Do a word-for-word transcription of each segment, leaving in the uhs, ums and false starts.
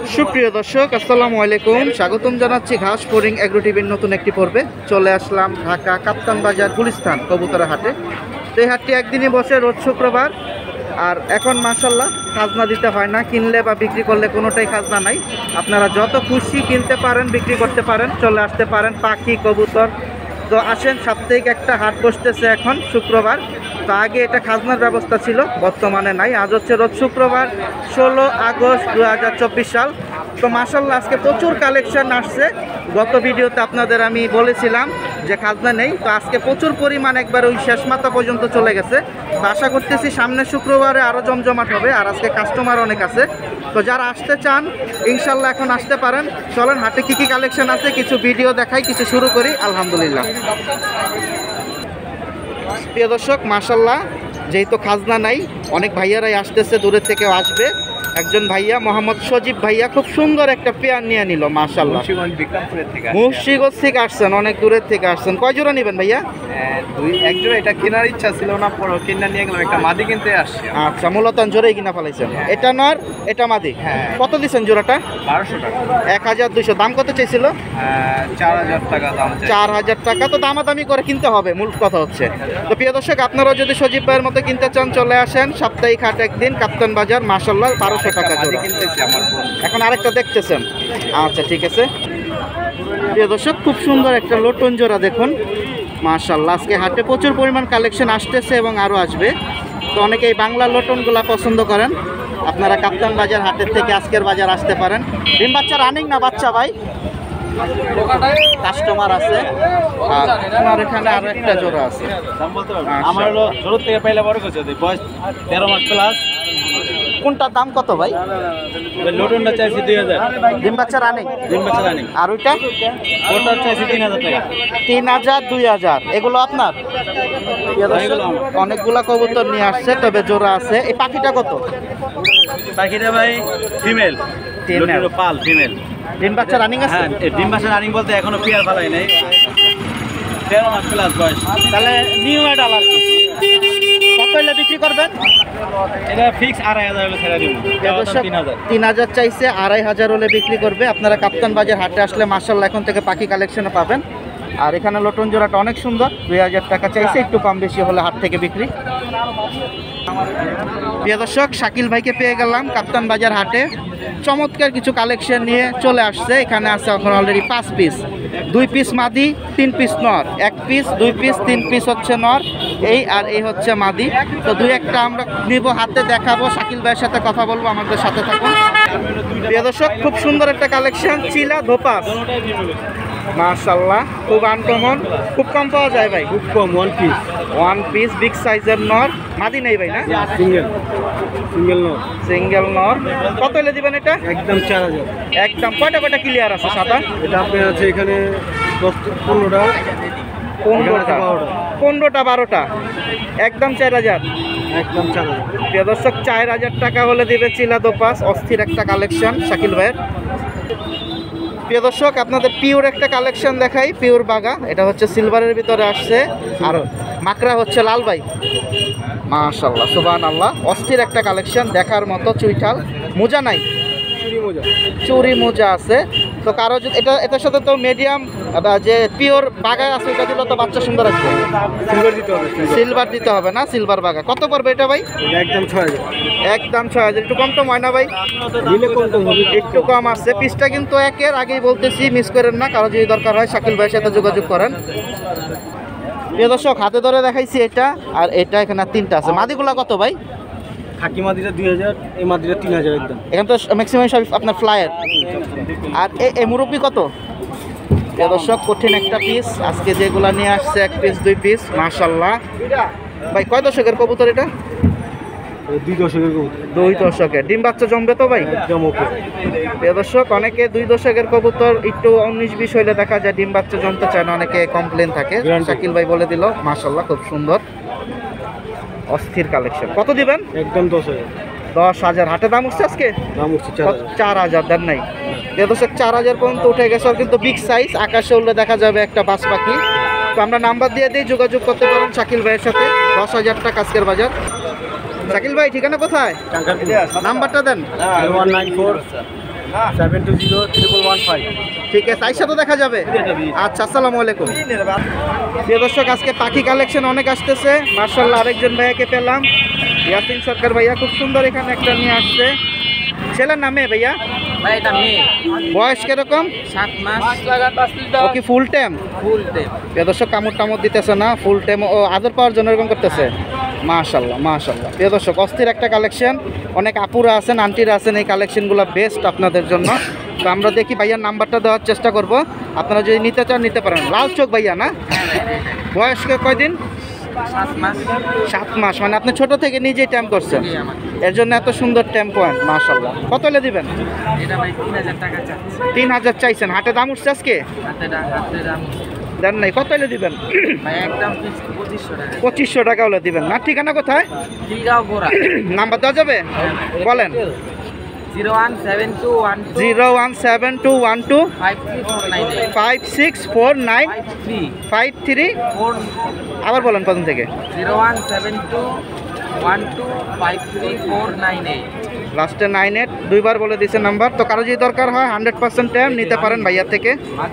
সুপ্রিয় দর্শক আসসালামু আলাইকুম, স্বাগতম জানাচ্ছি ঘাস ফরিং এগ্রো টিভির নতুন একটি পর্বে। চলে আসলাম ঢাকা কাপ্তান বাজার গুলিস্তান কবুতরা হাটে। তো এই হাটটি একদিনই বসে রোজ শুক্রবার। আর এখন মাশাল্লাহ খাজনা দিতে হয় না, কিনলে বা বিক্রি করলে কোনোটাই খাজনা নাই। আপনারা যত খুশি কিনতে পারেন, বিক্রি করতে পারেন, চলে আসতে পারেন। পাখি কবুতর তো আসেন। সাপ্তাহিক একটা হাট বসতেছে এখন শুক্রবার। তো আগে এটা খাজনার ব্যবস্থা ছিল, বর্তমানে নাই। আজ হচ্ছে রোজ শুক্রবার ষোলো আগস্ট দু হাজার চব্বিশ সাল। তো মাশাল্লাহ আজকে প্রচুর কালেকশন আসছে। গত ভিডিওতে আপনাদের আমি বলেছিলাম যে খাজনা নেই, তো আজকে প্রচুর পরিমাণ একবার ওই শেষ মাথা পর্যন্ত চলে গেছে। তো আশা করতেছি সামনের শুক্রবারে আরও জমজমাট হবে। আর আজকে কাস্টমার অনেক আছে, তো যারা আসতে চান ইনশাল্লাহ এখন আসতে পারেন। চলেন হাটে কী কী কালেকশন আছে কিছু ভিডিও দেখাই, কিছু শুরু করি। আলহামদুলিল্লাহ প্রিয় দর্শক, মাশাল্লাহ যেহেতু খাজনা নাই, অনেক ভাইয়ারাই আসতেছে, দূরের থেকেও আসবে। একজন ভাইয়া মোহাম্মদ সজীব ভাইয়া খুব সুন্দর একটা পেয়ার নিয়ে নিল মাশাল্লাহ। মুন্সিগঞ্জ থেকে আসছেন, অনেক দূরের থেকে আসছেন। কয় জোড়া নেবেন ভাইয়া? দুই এক জোড়া। এটা কেনার ইচ্ছা ছিল না, পরে কিনা নিয়ে গেলাম। একটা মাদি কিনতে আসছি। আচ্ছা, মূলত জোড়াই কিনা ফেলাইছেন। এটা নর, এটা মাদি। হ্যাঁ। কত দিচ্ছেন জোড়াটা? বারোশো টাকা। এক হাজার দুইশো। দাম কত চাইছিল? চার হাজার টাকা দাম। চার হাজার টাকা। তো দামাদামি করে কিনতে হবে, মূল কথা হচ্ছে। তো প্রিয় দর্শক, আপনারাও যদি সজীব ভাইয়ের মতো কিনতে চান চলে আসেন। সাপ্তাহিক হাট একদিন, কাপ্তান বাজার। মাশাল্লাহ বারোশো টাকা জোড়া। এখন আরেকটা দেখতেছেন? আচ্ছা ঠিক আছে। প্রিয় দর্শক, খুব সুন্দর একটা লোটন জোড়া দেখুন মাশাল্লাহ। আজকে হাটে প্রচুর পরিমাণ কালেকশন আসতেছে এবং আরও আসবে। তো অনেকে এই বাংলা লোটনগুলা পছন্দ করেন, আপনারা কাপ্তান বাজার হাটের থেকে আজকের বাজার আসতে পারেন। ডিম বাচ্চা রানিং না বাচ্চা ভাই? কাস্টমার আছে। আর আপনার এখানে আরো একটা জোড়া আছে। আমার হলো জোর থেকে পাইলে বড় কিছু বয়স তেরো মাস প্লাস। কোনটার দাম কত ভাই? লোটনটা চাইছি দুই হাজার। ডিম বাচ্চা রানিং? ডিম বাচ্চা রানিং। আর ওইটা? ওটা চাইছি তিন হাজার টাকা। তিন হাজার দুই হাজার। এগুলো আপনার? অনেকগুলা কবুতর নিয়ে আসছে, তবে জোড়া আছে। এই পাখিটা কত? পাখিটা ভাই ফিমেল। পাল ফিমেল। ডিম বাচ্চা রানিং আছে? হ্যাঁ, ডিম বাচ্চা রানিং বলতে এখনো পেয়ার ফেলাই নাই। তেরো মাস প্লাস বয়স। তাহলে নিউ অ্যাডাল আর কি। কত হলে বিক্রি করবেন? এটা ফিক্স আড়াই হাজার হলে ছেড়ে দিব। তিন হাজার চাইছে, আড়াই হাজার হলে বিক্রি করবে। আপনারা কাপ্তান বাজার হাটে আসলে মাশাল্লাহ এখন থেকে পাখি কালেকশনে পাবেন। আর এখানে লটন জোড়াটা অনেক সুন্দর, দুই হাজার টাকা চাইছে, একটু কম বেশি হলে হাট থেকে বিক্রি। প্রিয় দর্শক, শাকিল ভাইকে পেয়ে গেলাম কাপ্তান বাজার হাটে। চমৎকার কিছু কালেকশন নিয়ে চলে আসছে। এখানে আছে এখন অলরেডি পাঁচ পিস, দুই পিস মাদি, তিন পিস নর। এক পিস, দুই পিস, তিন পিস হচ্ছে নর, এই আর এই হচ্ছে মাদি। তো দুই একটা আমরা নিব, হাতে দেখাবো, শাকিল ভাইয়ের সাথে কথা বলবো, আমাদের সাথে থাকুন। প্রিয় দর্শক, খুব সুন্দর একটা কালেকশন, চিলা ধোপাস মাশাল্লাহ, খুব আনকমন, খুব কম পাওয়া যায় ভাই। খুব কম, one piece. One piece big সাইজের নর, মাদি নেই ভাই না? সিঙ্গেল সিঙ্গেল নর। সিঙ্গেল নর। কত হলে দিবেন এটা? একদম চার হাজার। একদম। কয়টা কয়টা ক্লিয়ার আছে সাদা? এটা আপনার আছে এখানে দশ পনেরোটা পনেরোটা পনেরোটা বারোটা। একদম চার হাজার। একদম চার হাজার। প্রিয় দর্শক, চার হাজার টাকা হলে দিবে চিলা দোপাস। অস্থির একটা কালেকশন শাকিল ভাইয়ের। প্রিয় দর্শক, আপনাদের পিওর একটা কালেকশন দেখাই, পিওর বাগা। এটা হচ্ছে সিলভারের ভিতরে আসছে, আর মাকড়া হচ্ছে লাল ভাই। মাশাল্লাহ সুবহানাল্লাহ, অস্থির একটা কালেকশন, দেখার মতো। চুইঠাল মোজা নাই? চুরি মোজা। চুরি মোজা আছে। তো কারো যদি এটা, এটার সাথে তো মিডিয়াম যে পিওর বাগা আছে, এটা দিলে তো বাচ্চা সুন্দর আসবে। সিলভার দিতে হবে। সিলভার দিতে হবে না, সিলভার বাগা। কত পড়বে এটা ভাই? একদম ছয় হাজার। একদম ছয় হাজার। একটু কম তো হয় না ভাই? একটু কম আছে। পিসটা কিন্তু একের আগেই বলতেছি, মিস করেন না। কারো যদি দরকার হয় শাকিল ভাইয়ের সাথে যোগাযোগ করেন। প্রিয় দর্শক, হাতে ধরে দেখাইছি এটা আর এটা। এখানে তিনটা আছে। মাদিগুলা কত ভাই? খাকি মাদিটা দুই হাজার, এই মাদিটা তিন হাজার। একদম এখানে তো ম্যাক্সিমাম সব আপনার ফ্লায়ার। আর এই মুরব্বি কত? প্রিয় দর্শক, কঠিন একটা পিস আজকে যেগুলা নিয়ে আসছে, এক পিস দুই পিস মাশাল্লাহ। ভাই কয় দশকের কবুতর এটা? দুই দশকের কবুতর। দুই দশকের। ডিম বাচ্চা জমবে তো ভাই? একদম ওকে। প্রিয় দর্শক, অনেকে দুই দশকের কবুতর একটু উনিশ বিশ হইলে দেখা যায় ডিম বাচ্চা জমতে চায় না, অনেকে কমপ্লেন থাকে। শাকিল ভাই বলে দিল মাশাল্লাহ, খুব সুন্দর অস্থির কালেকশন। কত দিবেন? একদম দশ হাজার। দশ হাজার। হাটে দাম উঠছে আজকে? দাম উঠছে চার হাজার। দেন নাই? প্রিয় দর্শক, চার হাজার পর্যন্ত উঠে গেছে। কিন্তু বিগ সাইজ, আকাশে উঠলে দেখা যাবে একটা বাস পাখি। তো আমরা নাম্বার দিয়ে দিই, যোগাযোগ করতে পারেন শাকিল ভাইয়ের সাথে। দশ হাজার টাকা আজকের বাজার। শাকিল ভাই ঠিকানা কোথায়? নাম্বারটা দেন। One nine four seven two zero triple one five. ঠিক আছে, আইসা তো দেখা যাবে। আচ্ছা, আসসালামু আলাইকুম। প্রিয় দর্শক, আজকে পাখি কালেকশন অনেক আসতেছে। মার্শাল্লাহ, আরেকজন ভাইয়াকে পেলাম, ইয়াসিন সরকার ভাইয়া, খুব সুন্দর এখানে একটা নিয়ে আসছে। ছেলের নামে ভাইয়া? ভাই এটা মেয়ে, বয়স কিরকম? সাত মাস। ও কি ফুল টাইম? ফুল টেপ। প্রিয় দর্শক, কামড় টামড় দিতেছে না, ফুল টাইম ও আদর পাওয়ার জন্য এরকম করতেছে। মাশাল্লাহ মাশাল্লাহ। প্রিয় দর্শক, অস্থির একটা কালেকশন। অনেক আপুরা আছেন, আন্টিরা আছেন, এই কালেকশনগুলো বেস্ট আপনাদের জন্য। তো আমরা দেখি ভাইয়ার নাম্বারটা দেওয়ার চেষ্টা করব। আপনারা যদি নিতে চান নিতে পারেন। লাল চোখ ভাইয়া না? বয়স কয়দিন? সাত মাস। সাত মাস, মানে আপনি ছোট থেকে নিজেই ট্যাম্প করছেন, এর জন্য এত সুন্দর ট্যাম্প পয়েন্ট। মাশাল্লাহ। কত হলে দিবেন? এটা ভাই তিন হাজার টাকা চাচ্ছে। তিন হাজার চাইছেন? হাটে দাম উঠছে আজকে? হাতে দাম, হাতে দাম দেন নাই? কত হলে দিবেন? ভাই একদম পঁচিশশো টাকা। পঁচিশশো টাকা হলে দিবেন না? ঠিকানা কোথায়? খিলগাঁও গোড়া। নাম্বার দেওয়া যাবে? বলেন। Zero one seven two one two zero one seven two one two five three four nine eight five six four nine five three five three. Four. আবার বলেন প্রথম থেকে। Zero one seven two one two five three four nine eight. লাস্টে nine eight দুইবার বলে দিয়েছে number. তো কারো যদি দরকার হয় হান্ড্রেড পার্সেন্ট টাইম নিতে পারেন ভাইয়া থেকে।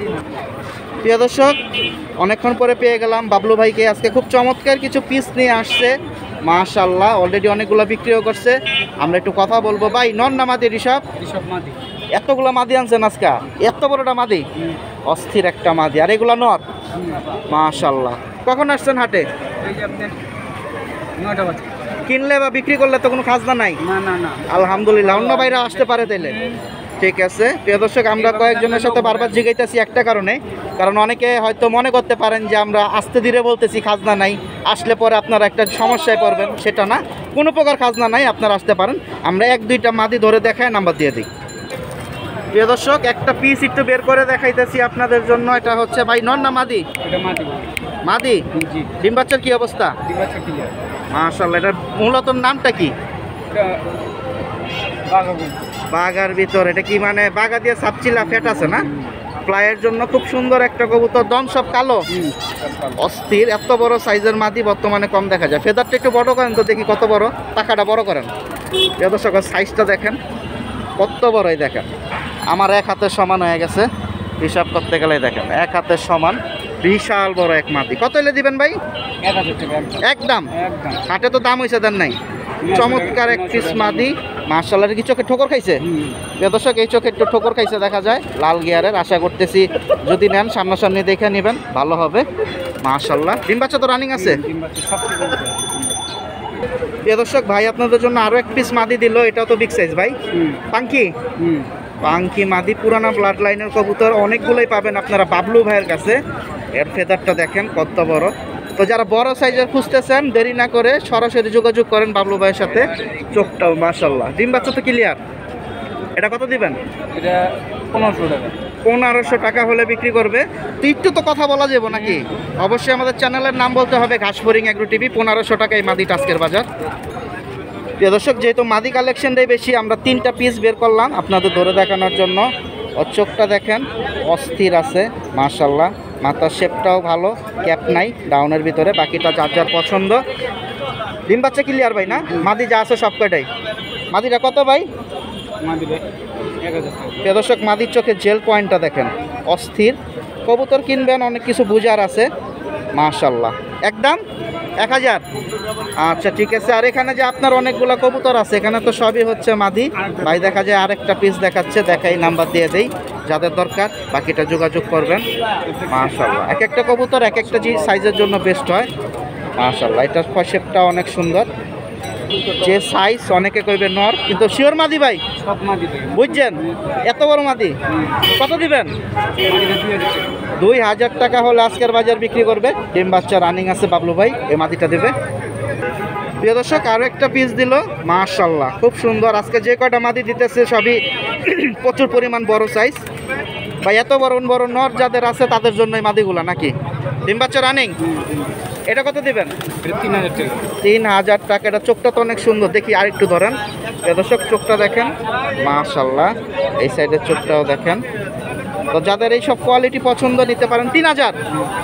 প্রিয় দর্শক, অনেকক্ষণ পরে পেয়ে গেলাম বাবলু ভাইকে। আজকে খুব চমৎকার কিছু পিস নিয়ে আসছে। মাশাল্লাহ, অলরেডি অনেকগুলো বিক্রিও করছে। আমরা একটু কথা বলবো। ভাই, নন না মাদি ঋষভ? ঋষভ মাদি। এতগুলো মাদি আনছেন আজকে? এত বড়টা মাদি? অস্থির একটা মাদি। আর এগুলো নর? মাশাল্লাহ। কখন আসছেন হাটে? এই যে আপনি নয়টা বাজে। কিনলে বা বিক্রি করলে তো কোনো খাজনা নাই? না না না। আলহামদুলিল্লাহ। অন্য বাইরে আসতে পারে তাইলে? ঠিক আছে। প্রিয় দর্শক, আমরা কয়েকজনের সাথে বারবার জিজ্ঞাইতেছি একটা কারণে, কারণ অনেকে হয়তো মনে করতে পারেন যে আমরা আস্তে ধীরে বলতেছি খাজনা নাই, আসলে পরে আপনারা একটা সমস্যায় পড়বেন। সেটা না, কোনো প্রকার খাজনা নাই, আপনারা আসতে পারেন। আমরা এক দুইটা মাদি ধরে দেখায় নাম্বার দিয়ে দিই। প্রিয় দর্শক, একটা পিস একটু বের করে দেখাইতেছি আপনাদের জন্য। এটা হচ্ছে ভাই নন না মাদি? এটা মাদি। মাদি? জি। ডিম বাচ্চার কি অবস্থা? ডিম বাচ্চা ক্লিয়ার। মাশাআল্লাহ। এটার মূলত নামটা কি? এটা বাগাবো। বাগার ভিতর এটা কি মানে বাগা দিয়ে সাপচিলা ফ্যাট আছে না? ফ্লাইয়ের জন্য খুব সুন্দর একটা কবুতর। দম সব কালো, অস্থির। এত বড় সাইজের মাদি বর্তমানে কম দেখা যায়। ফেদারটা একটু বড় করেন তো দেখি কত বড়। টাকাটা বড় করেন। এ দর্শক, সাইজটা দেখেন কত বড়ই দেখেন। আমার এক হাতের সমান হয়ে গেছে হিসাব করতে গেলে। দেখেন এক হাতের সমান, বিশাল বড় এক মাদি। কত হলে দিবেন ভাই? এক হাজার টাকা একদম? একদম। হাটে তো দাম হয়েছে, দেন নাই? চমৎকার এক পিস মাদি। মাশাআল্লাহ। কি চোখে ঠোকর খাইছে? দর্শক, এই চোখে একটু ঠোকর খাইছে দেখা যায়। লাল গিয়ারের। আশা করতেছি যদি নেন সামনাসামনি দেখে নেবেন, ভালো হবে। মাশাআল্লাহ। ডিম বাচ্চা তো রানিং আছে? ডিম বাচ্চা সব থেকে বড়। প্রিয় দর্শক, ভাই আপনাদের জন্য আরো এক পিস মাদি দিল। এটাও তো বিগ সাইজ ভাই। পাঙ্কি? হুম। পাঙ্কি মাদি, পুরানা ব্লাড লাইনের কবুতর। অনেকগুলোই পাবেন আপনারা বাবলু ভাইয়ের কাছে। এর ফেদারটা দেখেন কত বড়। তো যারা বড় সাইজের খুঁজতেছেন, দেরি না করে সরাসরি যোগাযোগ করেন বাবলু ভাইয়ের সাথে। চোখটাও মাশাআল্লাহ। ডিম বাচ্চা তো ক্লিয়ার। এটা কত দিবেন? এটা পনেরোশো টাকা। পনেরোশো টাকা হলে বিক্রি করবে। তো একটু তো কথা বলা যাবে নাকি? অবশ্যই আমাদের চ্যানেলের নাম বলতে হবে, ঘাসফড়িং এগ্রো টিভি। পনেরোশো টাকা এই মাদি টাস্কের বাজার। প্রিয় দর্শক, যেহেতু মাদি কালেকশনটাই বেশি, আমরা তিনটা পিস বের করলাম আপনাদের ধরে দেখানোর জন্য। ওর চোখটা দেখেন অস্থির আছে মাশাআল্লাহ। মাথার শেপটাও ভালো, ক্যাপ নাই ডাউনের ভিতরে। বাকিটা যার যার পছন্দ। ডিম বাচ্চা ক্লিয়ার ভাই না? মাদি যা আছে সব কয়টাই। মাদিটা কত ভাই? মাদিরে এক হাজার টাকা। প্রিয় দর্শক, মাদির চোখে জেল পয়েন্টটা দেখেন অস্থির। কবুতর কিনবেন, অনেক কিছু বুঝার আছে। মাশাআল্লাহ। একদম এক হাজার? আচ্ছা ঠিক আছে। আর এখানে যে আপনার অনেকগুলো কবুতর আছে, এখানে তো সবই হচ্ছে মাদি। ভাই দেখা যায় আরেকটা পিস দেখাচ্ছে, দেখাই নাম্বার দিয়ে দেই যাদের দরকার, বাকিটা যোগাযোগ করবেন। মাশাআল্লাহ। এক একটা কবুতর এক একটা যে সাইজের জন্য বেস্ট হয়। মাশাআল্লাহ। এটার শেপটা অনেক সুন্দর। যে সাইজ অনেকে কইবে নর, কিন্তু শিওর মাদি ভাই? সব মাদি। বুঝছেন? এত বড় মাদি কত দিবেন? দুই হাজার টাকা হলে আজকের বাজার বিক্রি করবে। ডিম বাচ্চা রানিং আছে বাবলু ভাই, এই মাদিটা দেবে। প্রিয় দর্শক, আরও একটা পিস দিল। মাশাআল্লাহ, খুব সুন্দর। আজকে যে কয়টা মাদি দিতেছে সবই প্রচুর পরিমাণ বড় সাইজ। ভাই এত বড় বড় নর যাদের আছে তাদের জন্য এই মাদিগুলা নাকি? ডিম বাচ্চা রানিং। এটা কত দিবেন? তিন হাজার টাকা। তিন হাজার টাকা। এটা চোখটা তো অনেক সুন্দর, দেখি আর একটু ধরেন। প্রিয় দর্শক, চোখটা দেখেন মাশাআল্লাহ। এই সাইডের চোখটাও দেখেন। তো যাদের এই সব কোয়ালিটি পছন্দ নিতে পারেন তিন হাজার।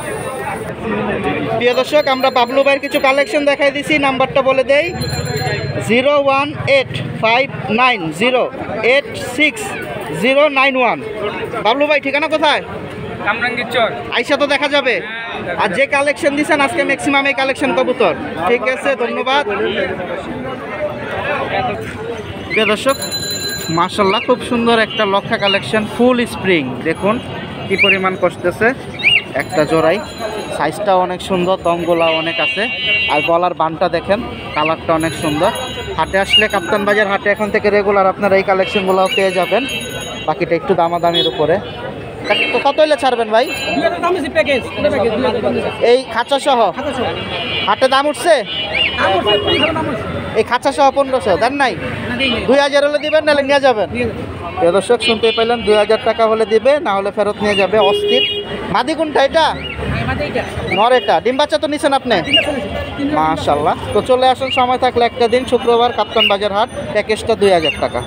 প্রিয় দর্শক, আমরা বাবলু ভাইয়ের কিছু কালেকশন দেখাই দিছি। নাম্বারটা বলে দেই, zero one eight five nine zero eight six zero nine one. Bablu ভাই ঠিকানা কোথায়? কামরাঙ্গীর চর। আইসা তো দেখা যাবে। আর যে কালেকশন দিচ্ছেন আজকে ম্যাক্সিমাম এই কালেকশন কবুতর। ঠিক আছে, ধন্যবাদ। প্রিয় দর্শক, মাশাআল্লাহ খুব সুন্দর একটা লক্ষা কালেকশন, ফুল স্প্রিং। দেখুন কি পরিমাণ কষতেছে একটা জোড়াই। সাইজটাও অনেক সুন্দর, দমগুলা অনেক আছে। আর গলার বানটা দেখেন, কালারটা অনেক সুন্দর। হাটে আসলে কাপ্তান বাজার হাটে এখন থেকে রেগুলার আপনারা এই কালেকশনগুলোও পেয়ে যাবেন। বাকিটা একটু দামাদামির উপরে। তো কত হলে ছাড়বেন ভাই এই খাঁচা সহ? হাটে দাম উঠছে এই খাঁচা সহ পনেরোশো দেন নাই? দুই হাজার হলে দিবেন, নাহলে নিয়ে যাবেন। প্রিয় দর্শক শুনতে পেলেন, দুই হাজার টাকা হলে দিবে, না হলে ফেরত নিয়ে যাবে। অস্থির মাদি কোনটা? এটা নর। এটা ডিম বাচ্চা তো নিছেন আপনি? মাশাআল্লাহ। তো চলে আসুন সময় থাকলে একটা দিন, শুক্রবার কাপ্তান বাজার হাট। প্যাকেজটা দুই হাজার টাকা।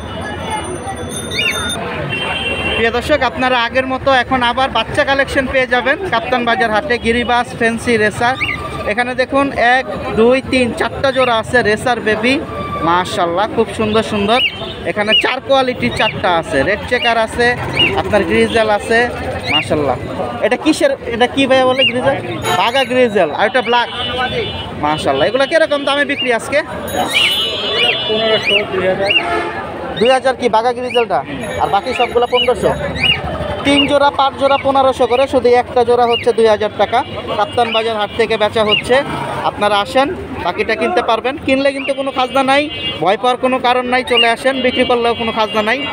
প্রিয় দর্শক, আপনারা আগের মতো এখন আবার বাচ্চা কালেকশন পেয়ে যাবেন কাপ্তান বাজার হাটে। গিরিবাস, ফ্যান্সি, রেসার। এখানে দেখুন এক দুই তিন চারটা জোড়া আছে রেসার বেবি। মাশাআল্লাহ খুব সুন্দর সুন্দর। এখানে চার কোয়ালিটির চারটা আছে। রেড চেকার আছে, আপনার গ্রিজেল আছে। মাশাআল্লাহ। এটা কিসের? এটা কি ভাইয়া বলে? গ্রিজেল, বাগা গ্রিজেল। আর এটা ব্ল্যাক। মাশাআল্লাহ। এগুলো কিরকম দামে বিক্রি আজকে? পনেরোশো, দুই হাজার। দুই হাজার কি বাগা গ্রিজেলটা? আর বাকি সবগুলো পনেরোশো। তিন জোড়া পাঁচ জোড়া পনেরোশো করে, শুধু একটা জোড়া হচ্ছে দুই হাজার টাকা। কাপ্তান বাজার হাট থেকে বেচা হচ্ছে। আপনারা আসেন, বাকিটা কিনতে পারবেন। কিনলে কিন্তু কোনো খাজনা নাই, ভয় পাওয়ার কোনো কারণ নাই। চলে আসেন, বিক্রি করলেও কোনো খাজনা নাই।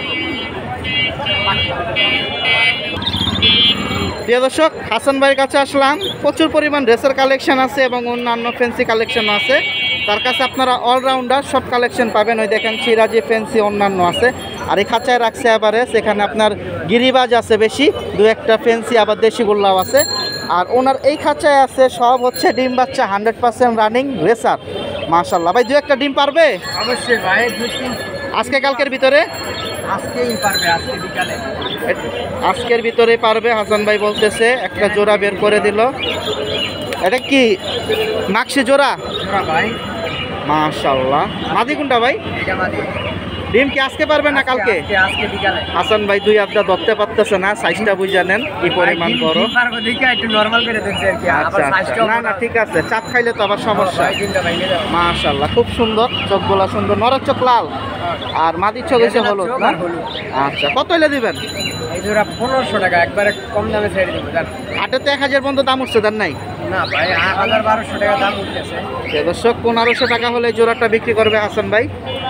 প্রিয় দর্শক, হাসান ভাইয়ের কাছে আসলাম। প্রচুর পরিমাণ ড্রেসের কালেকশন আছে এবং অন্যান্য ফ্যান্সি কালেকশন আছে তার কাছে। আপনারা অলরাউন্ডার সব কালেকশন পাবেন। ওই দেখেন সিরাজি, ফ্যান্সি, অন্যান্য আছে। আর এই খাঁচায় রাখছে এবারে, সেখানে আপনার গিরিবাজ আছে বেশি, দু একটা ফ্যান্সি, আবার দেশি গোল্লাও আছে। আর ওনার এই খাঁচায় আছে সব হচ্ছে ডিম বাচ্চা, হান্ড্রেড পার্সেন্ট রানিং রেসার। মাশাআল্লাহ। ভাই দু একটা ডিম পারবে? অবশ্যই ভাই। আজকে কালকের ভিতরে? আজকেই পারবে, আজকে বিকালে। আজকের ভিতরে পারবে হাসান ভাই বলতেছে। একটা জোড়া বের করে দিল। এটা কি নাকশি জোড়া? ভাই মাশাআল্লাহ। মাদি কোনটা ভাই? এটা মাদি। ডিম কি আজকে পারবে না কালকে? আজকে বিকালে। হাসান ভাই দুই আধটা ধরতে পারতেছে না, সাইজটা বুঝে নেন কি পরিমাণ বড়। পারবো দেখে একটু নরমাল করে দিতে আর কি। আচ্ছা আচ্ছা। না না ঠিক আছে, চাপ খাইলে তো আবার সমস্যা। মাশাআল্লাহ খুব সুন্দর, চোখগুলা সুন্দর। নরের চোখ লাল আর মাদির চোখ হচ্ছে হলুদ না? আচ্ছা, কত হইলে দিবেন? এই জোড়া পনেরোশো টাকা, একবারে কম দামে ছেড়ে দেবো। হাটে তো এক হাজার পর্যন্ত দাম উঠছে, দেন নাই? না ভাই, হাজার বারোশো টাকা দাম উঠতেছে। দর্শক, পনেরোশো টাকা হলে জোড়াটা বিক্রি করবে হাসান ভাই।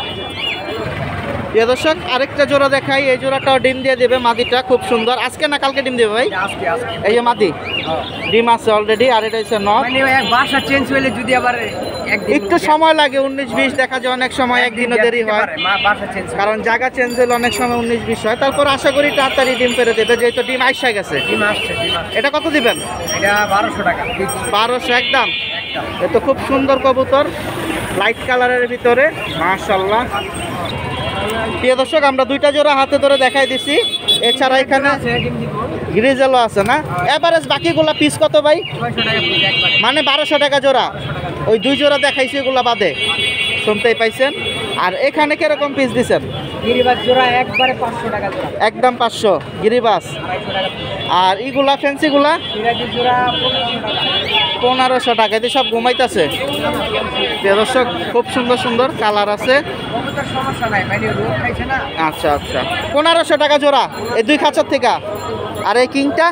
প্রিয় দর্শক, আরেকটা জোড়া দেখাই। এই জোড়াটাও ডিম দিয়ে দেবে, মাদিটা খুব সুন্দর। আজকে না কালকে ডিম দেবে ভাই? আজকে আজকে। এই যে মাদি ডিম আছে অলরেডি। আর এটা হচ্ছে নট। মানে এক বাসা চেঞ্জ হইলে যদি আবার একদিন একটু সময় লাগে, উনিশ বিশ দেখা যায় অনেক সময়, একদিনও দেরি হয়। বাসা চেঞ্জ, কারণ জায়গা চেঞ্জ হলে অনেক সময় উনিশ বিশ হয়। তারপর আশা করি তাড়াতাড়ি ডিম পেরে দেবে, যেহেতু ডিম আইসা গেছে। ডিম আসছে, ডিম আসছে। এটা কত দিবেন? এটা বারোশো টাকা। বারোশো একদম। এ তো খুব সুন্দর কবুতর, লাইট কালারের ভিতরে। মাশাআল্লাহ। প্রিয় দর্শক, আমরা দুইটা জোড়া হাতে ধরে দেখাই দিছি। এছাড়া এখানে গ্রিজেলও আছে না? এভারেজ বাকিগুলা পিস কত ভাই? মানে বারোশো টাকা জোড়া। ওই দুই জোড়া দেখাইছি, এগুলা বাদে। শুনতেই পাইছেন। আর এখানে কিরকম পিস দিচ্ছেন? গিরিবাস জোড়া একবারে পাঁচশো টাকা জোড়া। একদম পাঁচশো গিরিবাস। আর ইগুলা ফ্যান্সিগুলা পনেরোশো টাকা। এতে সব ঘুমাইতেছে। দর্শক, খুব সুন্দর সুন্দর কালার আছে। আচ্ছা আচ্ছা, পনেরোশো টাকা জোড়া এই দুই খাঁচার থেকে। আর এই কিংটা?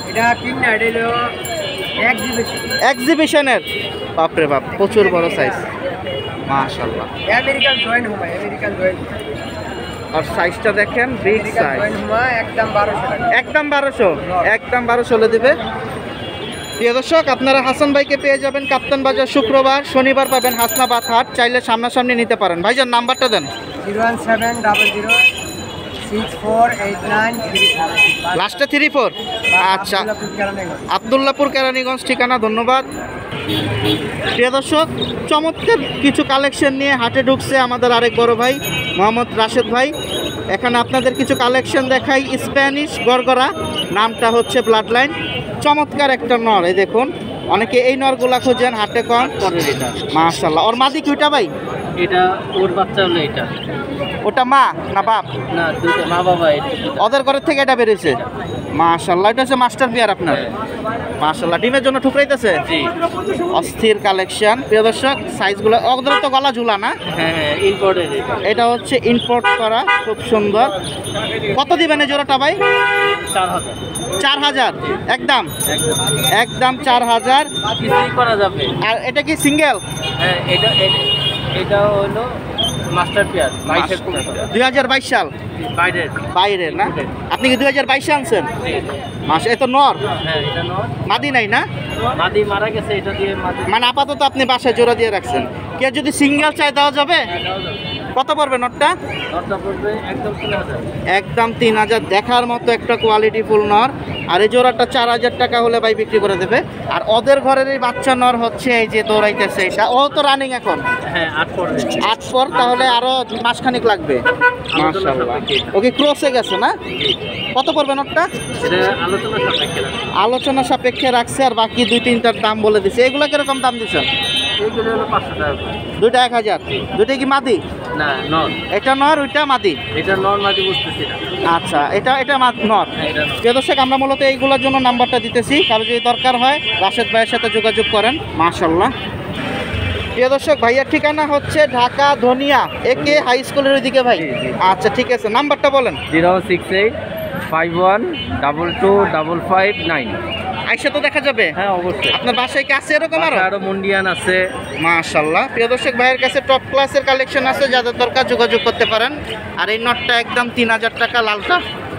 এক্সিবিশনের। বাপরে বাপ, প্রচুর বড় সাইজ। মাশাআল্লাহ। আমেরিকান জয়েন্ট হুমা, আমেরিকান জয়েন্ট। আর সাইজটা দেখেন, বিগ সাইজ। একদম বারোশো টাকা। একদম বারোশো একদম বারোশো হলে দিবে। প্রিয় দর্শক, আপনারা হাসান ভাইকে পেয়ে যাবেন কাপ্তান বাজার শুক্রবার, শনিবার পাবেন হাসনাবাদ হাট। চাইলে সামনাসামনি নিতে পারেন। ভাইজান নাম্বারটা দেন। Zero one seven double zero six four eight nine three four. লাস্টে থ্রি ফোর। আচ্ছা, আবদুল্লাপুর কেরানীগঞ্জ ঠিকানা। ধন্যবাদ। প্রিয় দর্শক, চমৎকার কিছু কালেকশন নিয়ে হাটে ঢুকছে আমাদের আরেক বড় ভাই মোহাম্মদ রাশেদ ভাই। এখানে আপনাদের কিছু কালেকশন দেখাই। স্প্যানিশ গরগরা, নামটা হচ্ছে ব্লাড লাইন। চমৎকার একটা নর, এই দেখুন। অনেকে এই নরগুলা খুঁজেন, হাটে কম। মাশাআল্লাহ। ওর মাদি কিটা ভাই? এটা ওর বাচ্চা হলো এটা। ওটা মা না বাপ? না দুটো মা বাবা এটা। ওদের ঘরের থেকে এটা বেরিয়েছে। মাশাআল্লাহ, এটা হচ্ছে মাস্টার পেয়ার আপনার। মাশাআল্লাহ, ডিমের জন্য ঠুকরাইতেছে। জি অস্থির কালেকশন প্রিয় দর্শক। সাইজগুলো ওদের তো গলা ঝুলা না? হ্যাঁ হ্যাঁ ইম্পোর্টেড এটা। এটা হচ্ছে ইম্পোর্ট করা, খুব সুন্দর। কত দিবেন এই জোড়াটা ভাই? চার হাজার। চার হাজার একদম? একদম একদম চার হাজার। কিছুই করা যাবে। আর এটা কি সিঙ্গেল? হ্যাঁ এটা এটা- এটা হলো মাস্টার পেয়ার বাইশের দুই হাজার বাইশ সাল বাইরের। বাইরের না? আপনি কি দুই হাজার বাইশে আনছেন? জি। মাস এ তো নর, হ্যাঁ এটা নর। মাদি নাই না? মাদি মারা গেছে, এটা দিয়ে মাদি। মানে আপাতত আপনি বাসায় জোড়া দিয়ে রাখছেন। কে যদি সিঙ্গেল চাই দেওয়া যাবে? এটাও যাবে। কত পড়বে নটটা? নরটা পড়বে একদম তিন হাজার। একদম তিন হাজার। দেখার মতো একটা কোয়ালিটি ফুল নর। আর এই জোড়াটা চার হাজার টাকা হলে ভাই বিক্রি করে দেবে। আর ওদের ঘরের এই বাচ্চা নর হচ্ছে এই যে দৌড়াইতেছে, এটা ও তো রানিং এখন হ্যাঁ আট পড়বে। আট পর, তাহলে আরো মাসখানিক লাগবে। মাশাআল্লাহ, ওকে ক্রসে গেছে না? কত পড়বে নটটা? এটা আলোচনা সাপেক্ষে রাখবে। আলোচনা সাপেক্ষে রাখছে, আর বাকি দুই তিনটার দাম বলে দিছে। এগুলো কিরকম দাম দিচ্ছেন? এইগুলো হলো পাঁচশো টাকা করে। দুইটা এক হাজার। দুইটা কি মাদি? না নর। এটা নর, ওইটা মাদি। এটা নর মাদি বুঝতেছি না। আচ্ছা, এটা এটা মা- নর। হ্যাঁ এটা নর। প্রিয় দর্শক, আমরা মূলত এইগুলোর জন্য নাম্বারটা দিতেছি, কারো যদি দরকার হয় রাশেদ ভাইয়ের সাথে যোগাযোগ করেন। মাশাআল্লাহ। প্রিয় দর্শক, ভাইয়ার ঠিকানা হচ্ছে ঢাকা ধনিয়া একে হাই স্কুলের ওইদিকে ভাই। আচ্ছা ঠিক আছে, নাম্বারটা বলেন। Zero six eight five one double two double five nine. আইসা তো দেখা যাবে? হ্যাঁ অবশ্যই। আপনার বাসায় কি আছে এরকম আরো? আরো মুন্ডিয়ান আছে। মাশাআল্লাহ, প্রিয় দর্শক, ভাইয়ের কাছে টপ ক্লাসের কালেকশন আছে, যাদের দরকার যোগাযোগ করতে পারেন। আর এই নটটা একদম তিন হাজার টাকা, লালটা।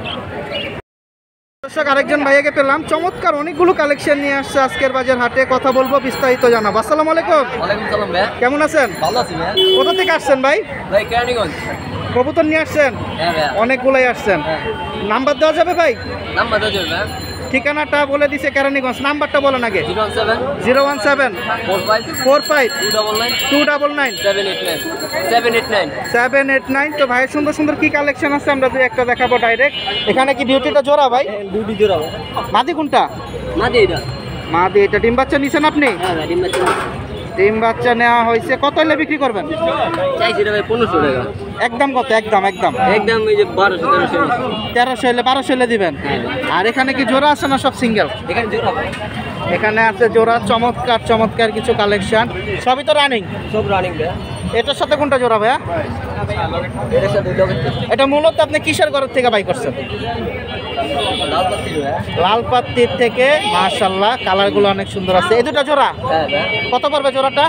দর্শক, আরেকজন ভাইয়াকে পেলাম, চমৎকার অনেকগুলো কালেকশন নিয়ে আসছে আজকের বাজার হাটে। কথা বলবো, বিস্তারিত জানাবো। আসসালামু আলাইকুম। ওয়ালাইকুম সালাম ভাই। কেমন আছেন? ভালো আছি ভাই। কোথা থেকে আসছেন ভাই? ভাই কেরানীগঞ্জ। কবুতর নিয়ে আসছেন? হ্যাঁ ভাই। অনেকগুলোই আসছেন। নাম্বার দেওয়া যাবে ভাই? নাম্বার দাও ভাই। ঠিকানাটা বলে দিছে কেরানীগঞ্জ। নাম্বারটা বলেন আগে। Zero one seven zero one seven four five four five two double nine two double nine seven eight nine seven eight nine seven eight nine. তো ভাইয়ের সুন্দর সুন্দর কি কালেকশন আছে আমরা দুই একটা দেখাবো ডাইরেক্ট। এখানে কি বিউটিটা জোড়া ভাই? দুটি জোড়াবো। মাদি কোনটা? মাদি এটা। মাদি এটা। ডিম বাচ্চা নিছেন আপনি? হ্যাঁ ভাই ডিম বাচ্চা। ডিম বাচ্চা নেওয়া হয়েছে। কত হলে বিক্রি করবেন? চাইছি রে ভাই পনেরোশো টাকা। একদম কত? একদম একদম একদম এই যে বারোশো তেরোশো। তেরোশো হলে বারোশো হলে দিবেন। আর এখানে কি জোড়া আছে না সব সিঙ্গেল? এখানে জোড়া। এখানে আছে জোড়া। চমৎকার চমৎকার কিছু কালেকশন, সবই তো রানিং। সব রানিং ভাই। এটার সাথে কোনটা জোড়া ভাইয়া? এর সাথে লগের এটা মূলত আপনি কিসের ঘরের থেকে বাই করছেন? লাল পাতি ভাই। লাল পাত্তির থেকে। মাশাআল্লাহ, কালারগুলো অনেক সুন্দর আছে। এই দুটো জোড়া হ্যাঁ ভাই। কত পড়বে জোড়াটা?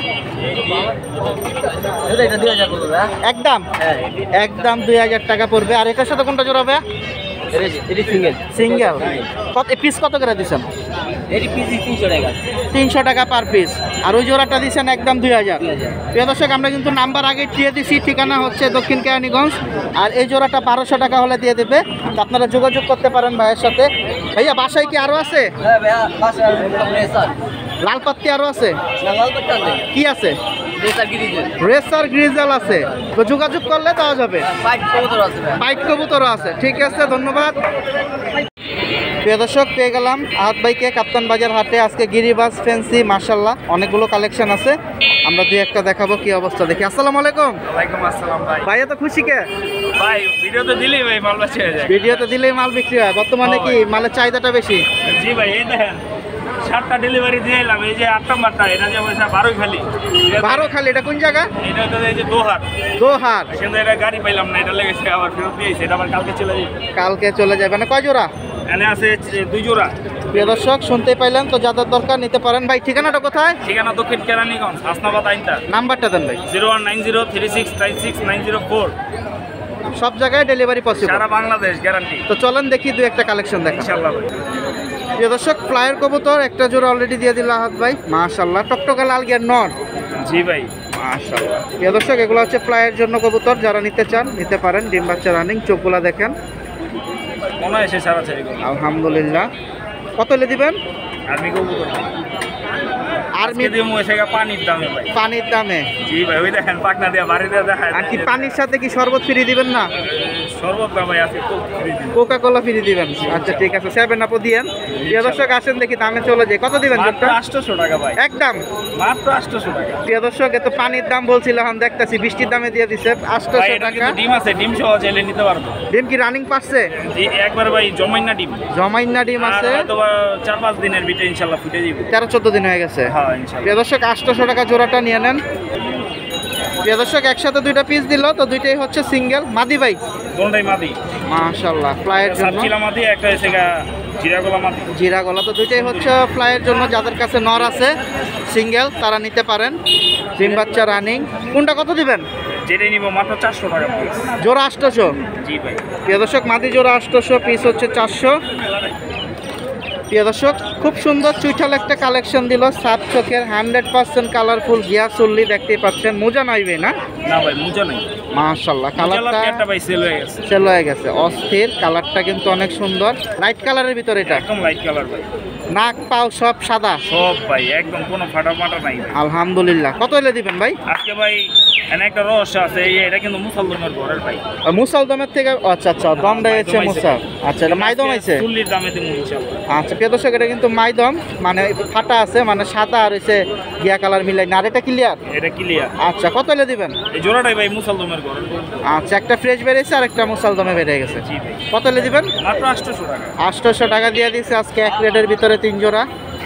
এটা এটা দুই হাজার পড়বে ভাই। একদম হ্যাঁ একদম দুই হাজার টাকা পড়বে। আর এটার সাথে কোনটা জোড়া ভাইয়া? এটি সিঙ্গেল। সিঙ্গেল। কত পিস কত করে দিচ্ছেন? এটি পিসি তিনশো টাকা। তিনশো টাকা পার পিস। আর ওই জোড়াটা দিচ্ছেন একদম দুই হাজার। প্রিয় দর্শক, আমরা কিন্তু নাম্বার আগে দিয়ে দিছি। ঠিকানা হচ্ছে দক্ষিণ কেরানীগঞ্জ। আর এই জোড়াটা বারোশো টাকা হলে দিয়ে দেবে। তো আপনারা যোগাযোগ করতে পারেন ভাইয়ের সাথে। ভাইয়া বাসায় কি আরও আছে? হ্যাঁ ভাই পাশে রেসার। লাল পাত্তি আরও আছে? না লাল পাত্তা নেই। কি আছে? রেসার গিরিজের। রেসার গ্রিজাল আছে। তো যোগাযোগ করলে দেওয়া যাবে। পাইট কবুতর আছে ভাই। পাইট কবুতরও আছে। ঠিক আছে, ধন্যবাদ। প্রিয় দর্শক, পেয়ে গেলাম আহাত ভাইকে কাপ্তান বাজার হাটে। আজকে গিরিবাজ ফ্যান্সি মাশাআল্লাহ অনেকগুলো কালেকশন আছে, আমরা দুই একটা দেখাবো। কি অবস্থা দেখি। আসসালামু আলাইকুম। ওয়ালাইকুম আসসালাম ভাই। ভাইয়া তো খুশি কে? ভাই ভিডিওতে দিলেই ভাই মাল বেচে হয়ে যায়। ভিডিওতে দিলেই মাল বিক্রি হয়। বর্তমানে কি মালের চাহিদাটা বেশি? জি ভাই, এই দেখেন সাতটা ডেলিভারি দিয়ে এলাম। এই যে আট নম্বরটা, এটা যে পয়সা বারোই খালি। বারো খালি? এটা কোন জায়গা? এটা তো এই যে দোহার। দোহার। কিন্তু এটা গাড়ি পাইলাম না, এটা লেগেছে আবার ফেরত দিয়েছে। এটা আবার কালকে চলে যাবে। কালকে চলে যাবে না? কয় জোড়া? এখানে আছে দুই জোড়া। প্রিয় দর্শক, শুনতে পাইলেন তো, যাদের দরকার নিতে পারেন। ভাই ঠিকানাটা কোথায়? ঠিকানা দক্ষিণ কেরানীগঞ্জ, হাসনাবাদ আইনটা। নাম্বারটা দেন ভাই। Zero one nine zero three six nine six nine zero four. সব জায়গায় ডেলিভারি পসিবল। সারা বাংলাদেশ গ্যারান্টি। তো চলেন দেখি দুই একটা কালেকশন দেখা। ইনশাআল্লাহ ভাই। প্রিয় দর্শক, ফ্লায়ার কবুতর একটা জোড়া অলরেডি দিয়ে দিল আহাত ভাই। মাশাআল্লাহ, টকটকা লাল গিয়ার নর। জি ভাই। মাশাআল্লাহ। প্রিয় দর্শক, এগুলো হচ্ছে ফ্লাইয়ের জন্য কবুতর। যারা নিতে চান নিতে পারেন। ডিম বাচ্চা রানিং। চোখগুলা দেখেন। মনে হয় সে ছাড়াছাড়ি করবে। আলহামদুলিল্লাহ। কত হলে দিবেন? আর্মি কবুতর। আর্মি আজকে দিমু এসে পানির দামে ভাই। পানির দামে। জি ভাই, ওই দেখেন পাকনা দিয়া বাড়ি দিয়া দেখায়। আর কি পানির সাথে কি শরবত ফ্রি দিবেন না? শরবত না ভাই, আজকে কোক ফ্রি দিন। কোকা কোলা ফ্রি দিবেন? আচ্ছা ঠিক আছে, সেভেন আপও দিয়েন। প্রিয় দর্শক আসেন দেখি দামে চলে যায়। কত দিবেন মাত্র জোরটা? আটশোশো টাকা ভাই, একদম মাত্র আটশোশো টাকা। প্রিয় দর্শক এত পানির দাম বলছিল, এখন দেখতেছি বৃষ্টির দামে দিয়ে দিছে ভাই আটশোশো এটা টাকা। কিন্তু ডিম আছে, ডিম সহ চাইলে নিতে পারবো। ডিম কি রানিং পাচ্ছে? জি একবার ভাই জমাই না ডিম। জমাইনা ডিম আর আছে, হয়তো বা চার পাঁচ দিনের ভিতরে ইনশাল্লাহ ফুটে দিব। তেরো চোদ্দ দিন হয়ে গেছে। হ্যাঁ ইনশাল্লাহ। প্রিয় দর্শক আটশোশো টাকা জোড়াটা নিয়ে নেন। প্রিয় দর্শক একসাথে দুইটা পিস দিল, তো দুইটাই হচ্ছে সিঙ্গেল মাদি ভাই। কোনটাই মাদি? মাশাআল্লাহ, ফ্লাইয়ের জন্য সাতচিলা মাদি, একটা এসে গা জিরাগোলা মাদি। জিরা গলা, তো দুইটাই হচ্ছে ফ্লাইয়ের জন্য। যাদের কাছে নর আছে সিঙ্গেল তারা নিতে পারেন। ডিম বাচ্চা রানিং। কোনটা কত দিবেন? যেটাই নিব মাত্র চারশো টাকা পিস। জোড়া আটশোশো। জি ভাই। প্রিয় দর্শক মাদি জোড়া আটশোশো, পিস হচ্ছে চারশো। প্রিয় দর্শক খুব সুন্দর চুইঠাল একটা কালেকশন দিল, সাত চোখের হান্ড্রেড পার্সেন্ট কালারফুল গিয়া চল্লি দেখতেই পাচ্ছেন। মোজা নাইবে না? না ভাই মুজা নেই। মাশাআল্লাহ, কালারটা কালারটা একটা ভাই সেল হয়ে গেছে। সেল হয়ে গেছে, অস্থির। কালারটা কিন্তু অনেক সুন্দর, লাইট কালারের ভিতরে এটা। একদম লাইট কালার ভাই, নাক পাও সব সাদা। সব ভাই একদম কোনো ফাটা ফাটা নাই ভাই। আলহামদুলিল্লাহ। কত হলে দিবেন ভাই? আজকে ভাই এনে একটা রহস্য আছে, এই এটা কিন্তু মুসলমানের ঘরের ভাই। আর মুসাল দমের থেকে, আচ্ছা আচ্ছা দম দেয়ছে মুসাল। আচ্ছা এটা মাইদম আছে। চল্লিশ দামে দিব ইনশাআল্লাহ। আচ্ছা প্রিয় দর্শক এটা কিন্তু মাইদম, মানে ফাটা আছে, মানে সাদা আর হচ্ছে গিয়া কালার মিলাই না। আর এটা ক্লিয়ার? এটা ক্লিয়ার। আচ্ছা কত হলে দিবেন? এই জোড়াটাই ভাই মুসলমানের ঘরের। আচ্ছা একটা ফ্রেশ বেরিয়েছে আর একটা মুসাল দমে বেরিয়ে গেছে। জি ভাই। কত হলে দিবেন? মাত্র আটশোশো টাকা। আটশোশো টাকা দিয়ে দিচ্ছে আজকে এক রেটের ভিতরে তিন জোড়া।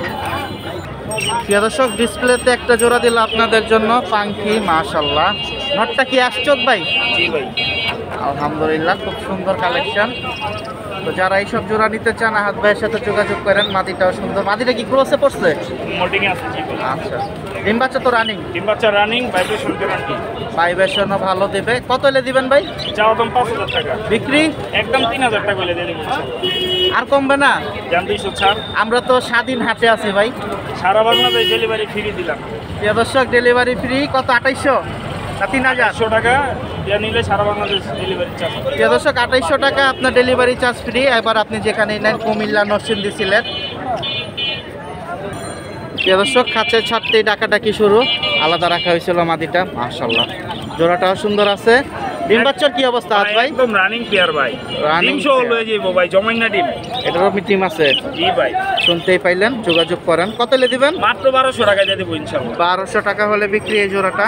প্রিয় দর্শক ডিসপ্লেতে একটা জোড়া দিল আপনাদের জন্য, পাঙ্কি। মাশাআল্লাহ, নটটা কি আসচোক ভাই? জি ভাই। আলহামদুলিল্লাহ, খুব সুন্দর কালেকশন। তো যারা এইসব জোড়া নিতে চান আহাদ ভাইয়ের সাথে যোগাযোগ করেন। মাদিটাও সুন্দর। মাদিটা কি ক্রসে পড়ছে? মোল্ডিং আছে। জি ভাই। আচ্ছা ডিম বাচ্চা তো রানিং? ডিম বাচ্চা রানিং, ভাইব্রেশন গ্যারান্টি। ভাইব্রেশনও ভালো দেবে। কত হলে দিবেন ভাই? চাওয়া দাম পাঁচ হাজার টাকা, বিক্রি একদম তিন হাজার টাকা হলে দিয়ে দেবো। আর কমবে না? জান দুইশো ছাড়। আমরা তো স্বাধীন হাটে আছি ভাই, সারা বাংলাদেশ ডেলিভারি ফ্রি দিলাম। প্রিয় দর্শক ডেলিভারি ফ্রি। কত? আঠাইশশো না তিন হাজার? একশো টাকা ইয়া নিলে সারা বাংলাদেশ ডেলিভারি চার্জ। প্রিয় দর্শক আঠাইশশো টাকা আপনার ডেলিভারি চার্জ ফ্রি। এবার আপনি যেখানে নেন, কুমিল্লা, নরসিংদী, সিলেট। প্রিয় দর্শক খাঁচে ছাড়তেই ডাকাডাকি শুরু। আলাদা রাখা হয়েছিল মাদিটা। মাশাআল্লাহ, জোড়াটাও সুন্দর আছে। ডিম বাচ্চার কি অবস্থা আজ ভাই? একদম রানিং পেয়ার ভাই। Running ডিম সহ pair। লয়ে যাইবো ভাই, জমাই না ডিম। এটারও টিম আছে? জি ভাই। শুনতেই পাইলেন, যোগাযোগ করেন। কত হলে দিবেন? মাত্র বারোশো টাকা দিয়ে দেবো ইনশাআল্লাহ। বারোশো টাকা হলে বিক্রি এই জোড়াটা।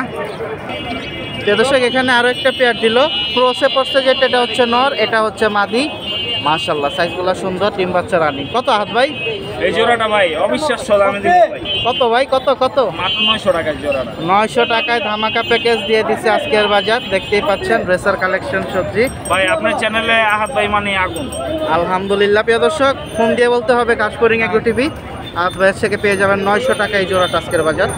প্রিয় দর্শক এখানে আরো একটা পেয়ার দিল, ক্রসে পড়ছে যেটা, এটা হচ্ছে নর, এটা হচ্ছে মাদি। মাশাআল্লাহ, সাইজগুলো সুন্দর, ডিম বাচ্চা রানিং। কত হাত ভাই? এই জোড়াটা ভাই অবিশ্বাস্য দামে দিব ভাই। কত ভাই? কত কত? মাত্র নয়শো টাকায় জোড়াটা। নয়শো টাকায় ধামাকা প্যাকেজ দিয়ে দিচ্ছে আজকের বাজার। দেখতেই পাচ্ছেন রেসার কালেকশন সবজি। ভাই আপনার চ্যানেলে আহাত ভাই মানে আগুন। আলহামদুলিল্লাহ। প্রিয় দর্শক ফোন দিয়ে বলতে হবে ঘাসফড়িং এগ্রো টিভি। আহাত ভাইয়ের থেকে পেয়ে যাবেন নয়শো টাকায় জোড়াটা আজকের বাজার।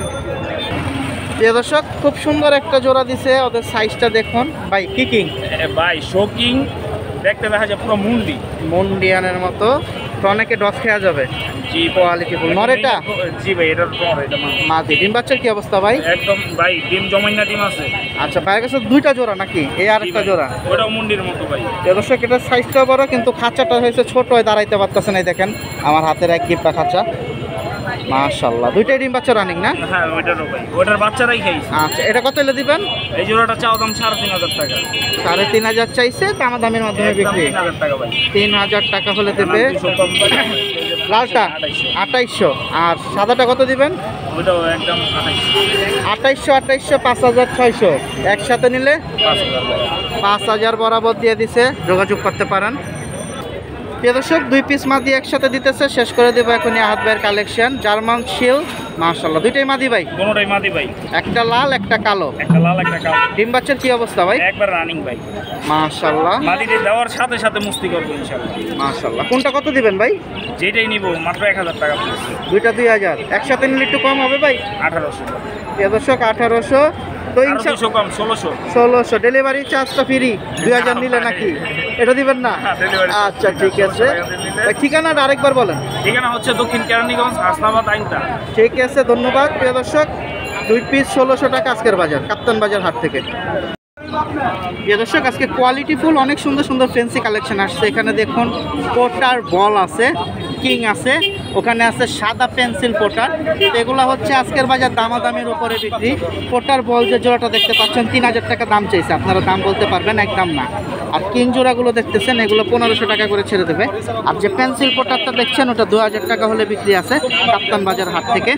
প্রিয় দর্শক খুব সুন্দর একটা জোড়া দিছে, ওদের সাইজটা দেখুন ভাই। কিকিং এ ভাই শোকিং, দেখতে দেখা যায় পুরো মুন্ডি মুন্ডিয়ানের মতো, তো অনেকে ডস খেয়া যাবে। জি কোয়ালিটি ফুল নর এটা? জি ভাই এটা নর, এটা মাদি। মাদি। ডিম বাচ্চার কি অবস্থা ভাই? একদম ভাই ডিম জমাই না ডিম আছে। আচ্ছা ভাইয়ের কাছে দুইটা জোড়া নাকি? এই আর একটা জোড়া? ওটাও মুন্ডির মতো ভাই। প্রিয় দর্শক এটা সাইজটা বড়, কিন্তু খাঁচাটা হয়েছে ছোট, হয়ে দাঁড়াইতে পারতেছে না। এই দেখেন আমার হাতের এক কিপটা খাঁচা। মাশাআল্লাহ, দুইটাই ডিম বাচ্চা রানিং না? হ্যাঁ ওইটারও ভাই, ওটার বাচ্চারাই খাইছে। আচ্ছা এটা কত হলে দিবেন? এই জোড়াটা চাও দাম সাড়ে তিন হাজার টাকা, সাড়ে তিন হাজার চাইছে, দামা দামের মাধ্যমে একদম বিক্রি। তিন হাজার টাকা ভাই। তিন হাজার টাকা হলে দেবে। দুশো কম করে। লালটা আড়াইশো। আঠাইশশো, আর সাদাটা কত দিবেন? ওইটাও একদম আড়াইশো। আঠাইশশো আঠাইশশো পাঁচ হাজার ছয়শো, একসাথে নিলে পাঁচ হাজার টাকা। পাঁচ হাজার বরাবর দিয়ে দিছে, যোগাযোগ করতে পারেন। প্রিয় দর্শক দুই পিস মাদি একসাথে দিতেছে, শেষ করে দেবো এখনই আহাত ভাইয়ের কালেকশন। জার্মান শিল, মাশাআল্লাহ দুইটাই মাদি ভাই? কোনোটাই মাদি ভাই, একটা লাল একটা কালো। একটা লাল একটা কালো। ডিম বাচ্চার কি অবস্থা ভাই? একবার রানিং ভাই। মাশাআল্লাহ মাদিটি দেওয়ার সাথে সাথে মুস্তি করবো ইনশাআল্লাহ। মাশাআল্লাহ। কোনটা কত দিবেন ভাই? যেটাই নিব মাত্র এক হাজার টাকা পিস। দুইটা দুই হাজার, একসাথে নিলে একটু কম হবে ভাই? আঠারোশো। প্রিয় দর্শক আঠারোশো, তো আরো ইনশা দুশো কম, ষোলোশো। ষোলোশো। ডেলিভারি চার্জটা ফ্রি, দুই হাজার নিলে নাকি? এটা দিবেন না? হ্যাঁ, delivery charge আচ্ছা free, ঠিক আছে। ষোলোশো টাকা দিয়ে নিলে। ঠিকানাটা আরেকবার বলেন। ঠিকানা হচ্ছে দক্ষিণ কেরানীগঞ্জ, হাসনাবাদ, আইনতা। ঠিক আছে, ধন্যবাদ। প্রিয় দর্শক দুই পিস ষোলোশো টাকা আজকের বাজার, কাপ্তান বাজার হাট থেকে। প্রিয় দর্শক আজকে কোয়ালিটি ফুল অনেক সুন্দর সুন্দর ফ্যান্সি কালেকশন আসছে। এখানে দেখুন পোটার বল আছে, কিং আছে, ওখানে আছে সাদা পেন্সিল পোটার। এগুলো হচ্ছে আজকের বাজার দামাদামির উপরে বিক্রি। পোটার বল যে জোড়াটা দেখতে পাচ্ছেন তিন হাজার টাকা দাম চাইছে, আপনারা দাম বলতে পারবেন, একদম না। আর কিং জোড়াগুলো দেখতেছেন এগুলো পনেরোশো টাকা করে ছেড়ে দেবে। আর যে পেন্সিল পোটারটা দেখছেন ওটা দু হাজার টাকা হলে বিক্রি আছে কাপ্তান বাজার হাট থেকে।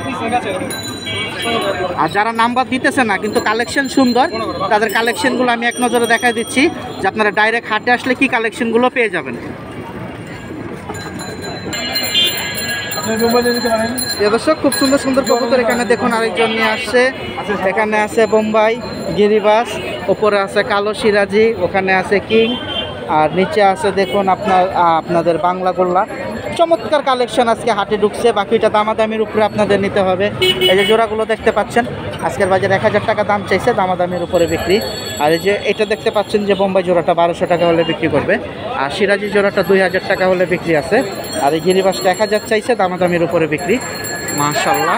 আর যারা নাম্বার দিতেছে না কিন্তু কালেকশন সুন্দর, তাদের কালেকশনগুলো আমি এক নজরে দেখাই দিচ্ছি যে আপনারা ডাইরেক্ট হাটে আসলে কি কালেকশনগুলো পেয়ে যাবেন। দর্শক খুব সুন্দর সুন্দর কবুতর এখানে দেখুন আরেকজন নিয়ে আসছে। এখানে আছে বোম্বাই গিরিবাস, ওপরে আছে কালো সিরাজি, ওখানে আছে কিং, আর নিচে আছে দেখুন আপনার আপনাদের বাংলা গোল্লা। চমৎকার কালেকশন আজকে হাটে ঢুকছে, বাকিটা দামাদামির উপরে আপনাদের নিতে হবে। এই যে জোড়াগুলো দেখতে পাচ্ছেন আজকের বাজার এক হাজার টাকা দাম চাইছে, দামাদামির উপরে বিক্রি। আর এই যে এটা দেখতে পাচ্ছেন যে বোম্বাই জোড়াটা বারোশো টাকা হলে বিক্রি করবে, আর সিরাজি জোড়াটা দুই হাজার টাকা হলে বিক্রি আছে। আর এই গিরিবাসটা এক হাজার চাইছে, দামাদামির উপরে বিক্রি। মাশাল্লাহ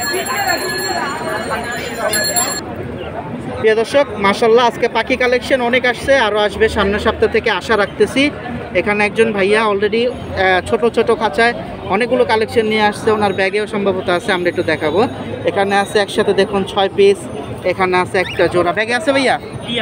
প্রিয় দর্শক, মাশাল্লাহ আজকে পাখি কালেকশন অনেক আসছে, আরও আসবে সামনের সপ্তাহ থেকে আশা রাখতেছি। এখানে একজন ভাইয়া অলরেডি ছোট ছোট খাঁচায় অনেকগুলো কালেকশন নিয়ে আসছে, ওনার ব্যাগেও সম্ভবত আছে, আমরা একটু দেখাবো। এখানে আছে একসাথে দেখুন ছয় পিস, এখানে আছে একটা জোড়া। ব্যাগে আছে ভাইয়া?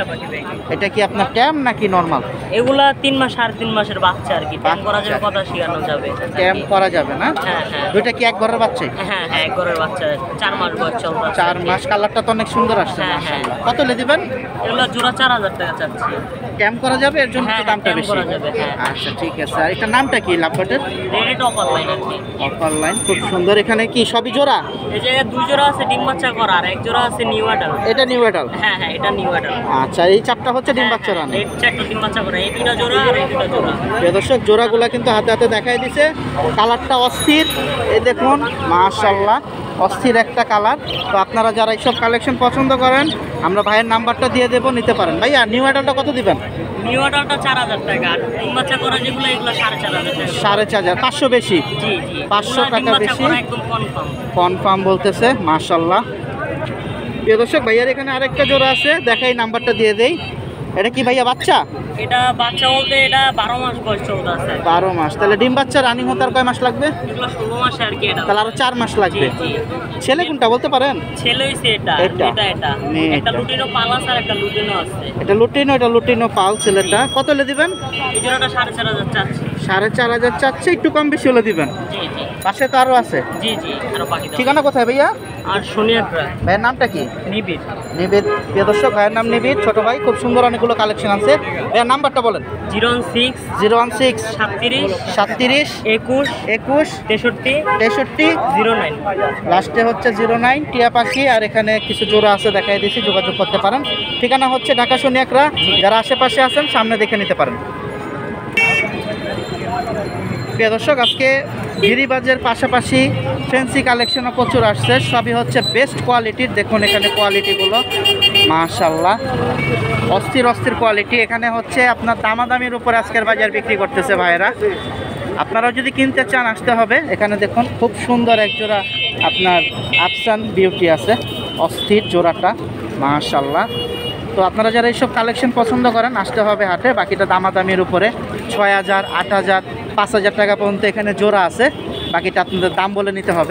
এটা কি আপনার ট্যাম নাকি নর্মাল? এগুলা তিন মাস সাড়ে তিন মাসের বাচ্চা আর কি, ট্যাম করা যাবে, কথা শেখানো যাবে। ট্যাম করা যাবে না? হ্যাঁ হ্যাঁ। দুইটা কি এক ঘরের বাচ্চা? হ্যাঁ হ্যাঁ, এক ঘরের বাচ্চা, চার মাস বয়স চলছে। চার মাস। কালারটা তো অনেক সুন্দর আসছে। হ্যাঁ হ্যাঁ। কত লে দিবেন? এগুলা জোড়া চার হাজার টাকা চাচ্ছি। ট্যাম করা যাবে, এর জন্য হ্যাঁ, তো দামটা ট্যাম বেশি। করা যাবে, হ্যাঁ। আচ্ছা ঠিক আছে। আর এটার নামটা কি লাভবার্ডের? রেড অফার লাইন আর কি। অফার লাইন, খুব সুন্দর। এখানে কি সবই জোড়া? এই যে দুই জোড়া আছে ডিম বাচ্চা করা, আর এক জোড়া আছে নিউ অ্যাডাল। এটা নিউ অ্যাডাল? হ্যাঁ হ্যাঁ, এটা নিউ অ্যাডাল। আচ্ছা, এই চারটা হচ্ছে ডিম বাচ্চা রান। এই চারটা ডিম বাচ্চা করা, এই দুইটা জোড়া আর এই দুইটা জোড়া। প্রিয় দর্শক জোড়াগুলা কিন্তু হাতে হাতে দেখাই দিছে, কালারটা অস্থির। এই দেখুন মাশাআল্লাহ অস্থির একটা কালার। তো আপনারা যারা এইসব কালেকশন পছন্দ করেন আমরা ভাইয়ের নাম্বারটা দিয়ে দেবো, নিতে পারেন। ভাইয়া নিউ অ্যাডালটা কত দিবেন? নিউ অ্যাডালটা চার হাজার টাকা, আর ডিম বাচ্চা করা যেগুলো এগুলো সাড়ে চার হাজার টাকা। সাড়ে চার হাজার, পাঁচশো বেশি। জি জি, পাঁচশো এগুলা ডিম টাকা বাচ্চা বেশি। করা একদম কনফার্ম। কনফার্ম বলতেছে, মাশাআল্লাহ। প্রিয় দর্শক ভাইয়ার এখানে আরেকটা জোড়া আছে, দেখাই নাম্বারটা দিয়ে দেই। এটা কি ভাইয়া বাচ্চা? এটা বাচ্চা বলতে এটা বারো মাস বয়স চলতে আছে। বারো মাস। তাহলে ডিম বাচ্চা রানিং হতে আর কয় মাস লাগবে? এগুলো ষোলো মাসে আর কি। এটা তাহলে আরো চার মাস লাগবে। জি, জি। ছেলে কোনটা বলতে পারেন? ছেলে হইছে এটা, এটা? এটা এটা মেয়ে একটা এটা। লুটিনো পালাস আর একটা লুটিনো আছে। এটা লুটিনো, এটা লুটিনো পাল। ছেলেটা কত হলে দিবেন? এই জোড়াটা সাড়ে চার হাজার চাচ্ছি। সাড়ে চার হাজার চাচ্ছে, একটু কম বেশি হলে দিবেন। জি জি পাশে তো আরো আছে। জি জি, আরো বাকি দাও। ঠিকানা কোথায় ভাইয়া? আর সোনিয়াকড়া ভাইয়ের নামটা কি? নিবিড়। নিবেদ। প্রিয় দর্শক ভাইয়ের নাম নিবিদ, ছোট ভাই। খুব সুন্দর অনেকগুলো কালেকশন আছে। ভাইয়ের নাম্বারটা বলেন। Zero one six zero one six সাতত্রিশ সাতত্রিশ একুশ একুশ তেষট্টি তেষট্টি জিরো নাইন। লাস্টে হচ্ছে জিরো নাইন। টিয়া পাখি। আর এখানে কিছু জোড়া আছে দেখাই দিয়েছি, যোগাযোগ করতে পারেন। ঠিকানা হচ্ছে ঢাকা সোনিয়াকড়া। যারা আশেপাশে আছেন সামনে দেখে নিতে পারেন। প্রিয় দর্শক আজকে গিরিবাজের পাশাপাশি ফ্যান্সি কালেকশনও প্রচুর আসছে, সবই হচ্ছে বেস্ট কোয়ালিটির। দেখুন এখানে কোয়ালিটিগুলো মাশাআল্লাহ অস্থির অস্থির কোয়ালিটি। এখানে হচ্ছে আপনার দামাদামির উপর আজকের বাজার বিক্রি করতেছে ভাইয়েরা। আপনারাও যদি কিনতে চান আসতে হবে। এখানে দেখুন খুব সুন্দর এক জোড়া আপনার আফসান বিউটি আছে, অস্থির জোড়াটা মাশাআল্লাহ। তো আপনারা যারা এইসব কালেকশন পছন্দ করেন আসতে হবে হাটে। বাকিটা দামাদামির উপরে ছয় হাজার আট হাজার পাঁচ হাজার টাকা পর্যন্ত এখানে জোড়া আছে, বাকিটা আপনাদের দাম বলে নিতে হবে।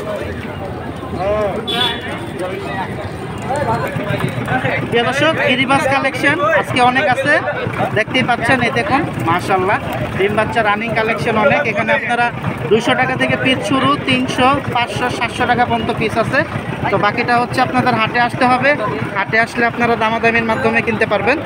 প্রিয় দর্শক গিরিবাস কালেকশন আজকে অনেক আছে, দেখতেই পাচ্ছেন। এই দেখুন মাশাআল্লাহ ডিম বাচ্চা রানিং কালেকশন অনেক। এখানে আপনারা দুইশো টাকা থেকে পিস শুরু, তিনশো পাঁচশো সাতশো টাকা পর্যন্ত পিস আছে। তো বাকিটা হচ্ছে আপনাদের হাটে আসতে হবে, হাটে আসলে আপনারা দামাদামির মাধ্যমে কিনতে পারবেন।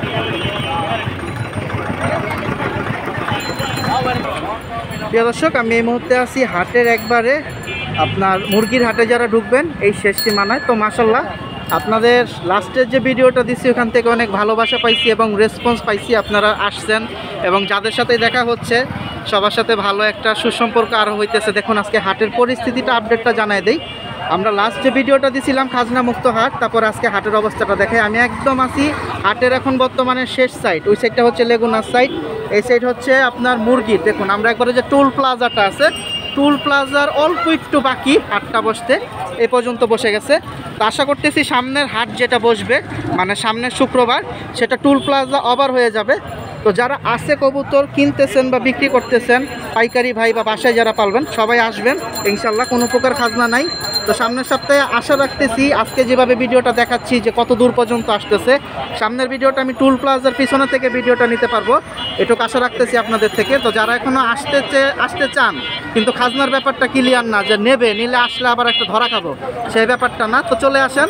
প্রিয় দর্শক আমি এই মুহূর্তে আছি হাটের একবারে আপনার মুরগির হাটে। যারা ঢুকবেন এই শেষ সীমানায়। তো মাশাআল্লাহ আপনাদের লাস্টের যে ভিডিওটা দিচ্ছি ওখান থেকে অনেক ভালোবাসা পাইছি এবং রেসপন্স পাইছি। আপনারা আসছেন এবং যাদের সাথে দেখা হচ্ছে সবার সাথে ভালো একটা সুসম্পর্ক আরও হইতেছে। দেখুন আজকে হাটের পরিস্থিতিটা আপডেটটা জানাই দেই। আমরা লাস্ট যে ভিডিওটা দিছিলাম খাজনা মুক্ত হাট, তারপর আজকে হাটের অবস্থাটা দেখে। আমি একদম আছি হাটের এখন বর্তমানে শেষ সাইড। ওই সাইডটা হচ্ছে লেগুনার সাইড, এই সাইড হচ্ছে আপনার মুরগির। দেখুন আমরা একবারে যে টুল প্লাজাটা আছে, টুল প্লাজার অল্প একটু বাকি হাটটা বসতে। এ পর্যন্ত বসে গেছে। তো আশা করতেছি সামনের হাট যেটা বসবে মানে সামনের শুক্রবার সেটা টুল প্লাজা ওভার হয়ে যাবে। তো যারা আছে কবুতর কিনতেছেন বা বিক্রি করতেছেন পাইকারি ভাই বা বাসায় যারা পালবেন সবাই আসবেন ইনশাল্লাহ, কোনো প্রকার খাজনা নাই। তো সামনের সপ্তাহে আশা রাখতেছি আজকে যেভাবে ভিডিওটা দেখাচ্ছি যে কত দূর পর্যন্ত আসতেছে, সামনের ভিডিওটা আমি টুল প্লাজার পিছনে থেকে ভিডিওটা নিতে পারবো, এটুকু আশা রাখতেছি আপনাদের থেকে। তো যারা এখনও আসতে আসতে চান কিন্তু খাজনার ব্যাপারটা ক্লিয়ার না, যে নেবে নিলে আসলে আবার একটা ধরা খাবো, সেই ব্যাপারটা না, তো চলে আসেন।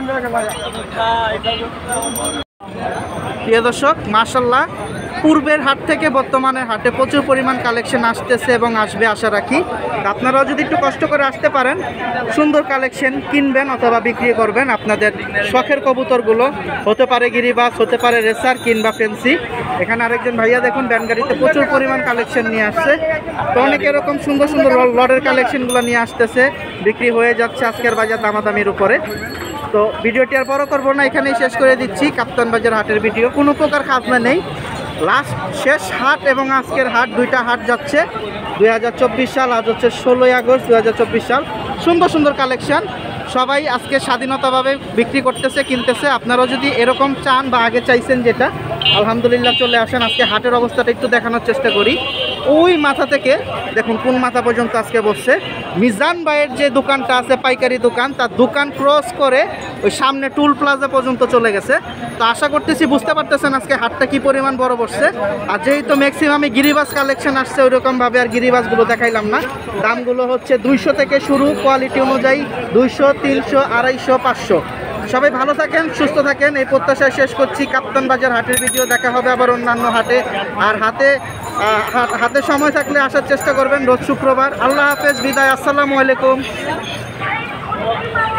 প্রিয় দর্শক, মাশাআল্লাহ পূর্বের হাট থেকে বর্তমানের হাটে প্রচুর পরিমাণ কালেকশন আসতেছে এবং আসবে আশা রাখি। আপনারাও যদি একটু কষ্ট করে আসতে পারেন সুন্দর কালেকশন কিনবেন অথবা বিক্রি করবেন। আপনাদের শখের কবুতরগুলো হতে পারে গিরিবাজ, হতে পারে রেসার কিংবা ফেন্সি। এখানে আরেকজন ভাইয়া দেখুন ব্যানগাড়িতে প্রচুর পরিমাণ কালেকশন নিয়ে আসছে। তো অনেক এরকম সুন্দর সুন্দর লটের কালেকশনগুলো নিয়ে আসতেছে, বিক্রি হয়ে যাচ্ছে আজকের বাজার দামাদামির উপরে। তো ভিডিওটি আর বড় করবো না, এখানেই শেষ করে দিচ্ছি। কাপ্তান বাজার হাটের ভিডিও কোনো প্রকার খাজনা নেই, লাস্ট শেষ হাট এবং আজকের হাট দুইটা হাট যাচ্ছে দুই হাজার চব্বিশ সাল, আজ হচ্ছে ষোলোই আগস্ট দুই হাজার চব্বিশ সাল। সুন্দর সুন্দর কালেকশন, সবাই আজকে স্বাধীনতাভাবে বিক্রি করতেছে কিনতেছে। আপনারাও যদি এরকম চান বা আগে চাইছেন যেটা, আলহামদুলিল্লাহ চলে আসেন। আজকে হাটের অবস্থাটা একটু দেখানোর চেষ্টা করি। ওই মাথা থেকে দেখুন কোন মাথা পর্যন্ত আজকে বসছে। মিজান ভাইয়ের যে দোকানটা আছে পাইকারি দোকান, তার দোকান ক্রস করে ওই সামনে টুল প্লাজা পর্যন্ত চলে গেছে। তো আশা করতেছি বুঝতে পারতেছেন আজকে হাটটা কি পরিমাণ বড় বসছে। আর যেহেতু ম্যাক্সিমামে গিরিবাজ কালেকশন আসছে ওইরকমভাবে আর গিরিবাজগুলো দেখাইলাম না। দামগুলো হচ্ছে দুইশো থেকে শুরু, কোয়ালিটি অনুযায়ী দুইশো, তিনশো, আড়াইশো, পাঁচশো। সবাই ভালো থাকেন, সুস্থ থাকেন, এই প্রত্যাশায় শেষ করছি। কাপ্তান বাজার হাটের ভিডিও দেখা হবে আবার অন্যান্য হাটে। আর হাতে হাতে সময় থাকলে আসার চেষ্টা করবেন রোজ শুক্রবার। আল্লাহ হাফেজ, বিদায়, আসসালামু আলাইকুম।